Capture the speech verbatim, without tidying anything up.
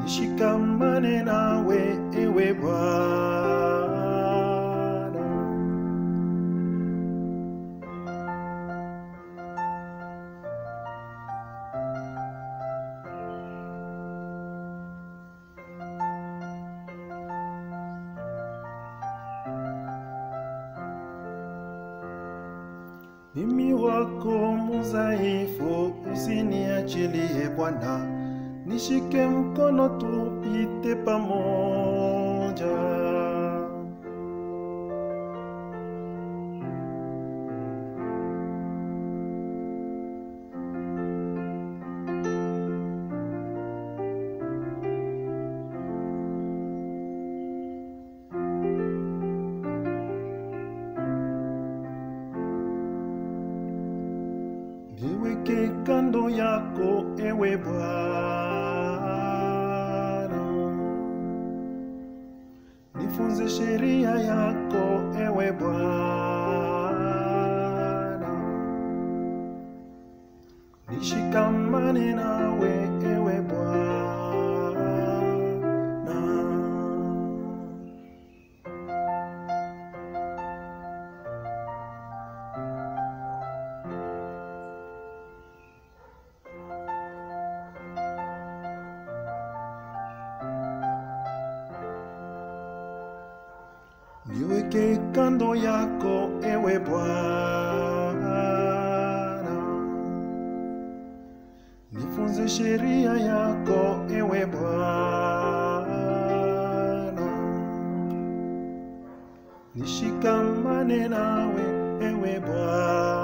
nishikamane nawe ewe Bwana. Mimi wako mudhaifu, usiniachilie Bwana, nishike mkono tupite pamoja. Niweke kando yako ewe Bwana, nifunze sheria yako ewe Bwana, nishikamane nawe ewe Bwana. Niweke kando yako ewe Bwana, nifunze sheria yako ewe Bwana, nishikamane nawe ewe Bwana.